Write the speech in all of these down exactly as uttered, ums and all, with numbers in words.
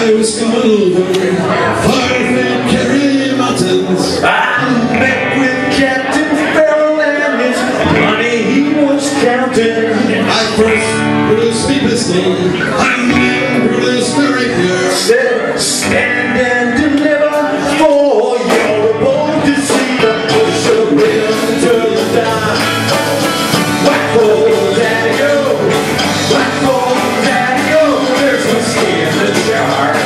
I was going over far-fled Kerry mountains. I met with Captain Farrell and his money he was counting. I first produced me pistol, and then produced the rapier. Said, stand and deliver, for you're bold to see the push of rhythm till you die. Whack old daddy-o, whack old daddy-o, there's whiskey in the jar.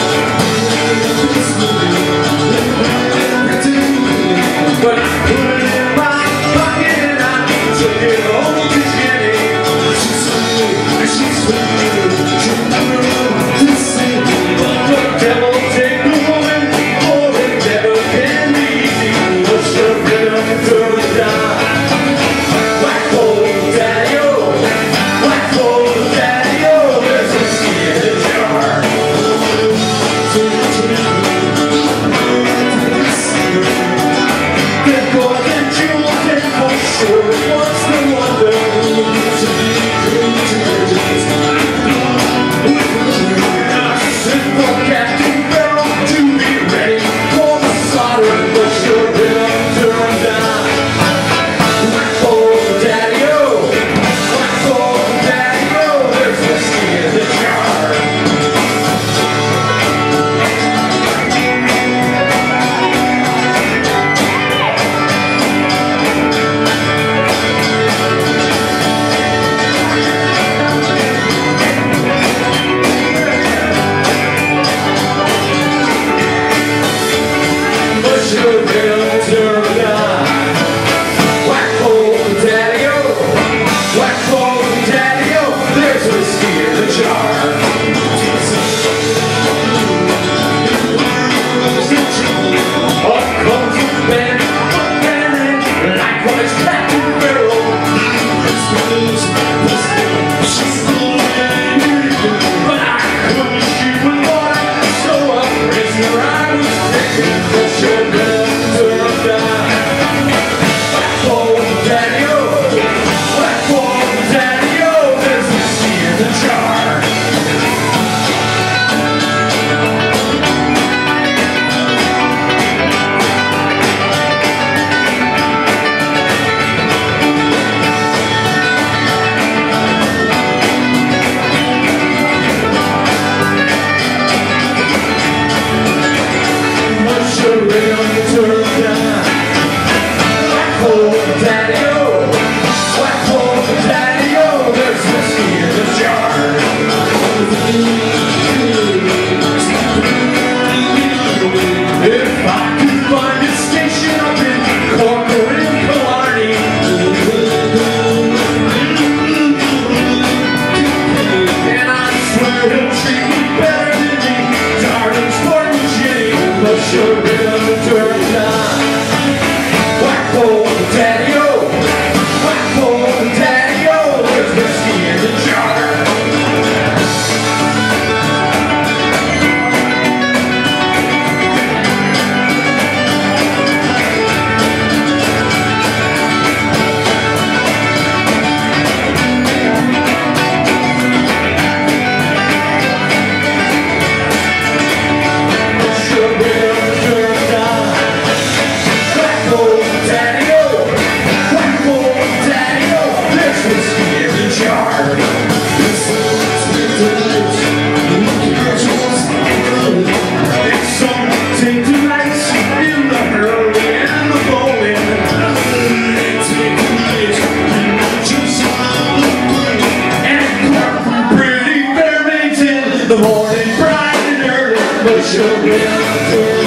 But I put it in my pocket and I took it home to Jenny. She's sweet, she's sweet, she'll never know to see me. The devil take the woman, for it never can be easy. Push the rhythm till you die. Whack old daddy-o, whack old daddy-o, there's whiskey in the jar. The gold and jewels and for sure what's the wonder? I sent for Captain Farrell to be ready for the slaughter and push your rhythm till you die. Whack old daddy-o, whack old daddy-o, there's whiskey in the jar. Push your rhythm till you die. Whack old daddy-o, whack old daddy-o, there's whiskey in the jar. Up comes the band, and likewise Captain Farrell. But I couldn't shoot with water, so a prisoner I was taking. Push your rhythm till you die. Whack old daddy-o, whack old daddy-o, there's whiskey in the jar. Push your rhythm till you die. Whack old daddy-o, whack old daddy-o, there's whiskey in the jar. If I could find a station up in Cork or in Killarney, and I swear he'll treat me better than me, darling, sport and Jenny. Push your rhythm till you die. Whack old daddy-o, whack old daddy-o, there's whiskey in the jar. Push your rhythm till you die. Whack old daddy-o, whack old daddy-o, there's whiskey in the jar. It's something to nights in the hurling and the bowling. And Cork from pretty Fairmainton, the morning bright and early. Push your rhythm till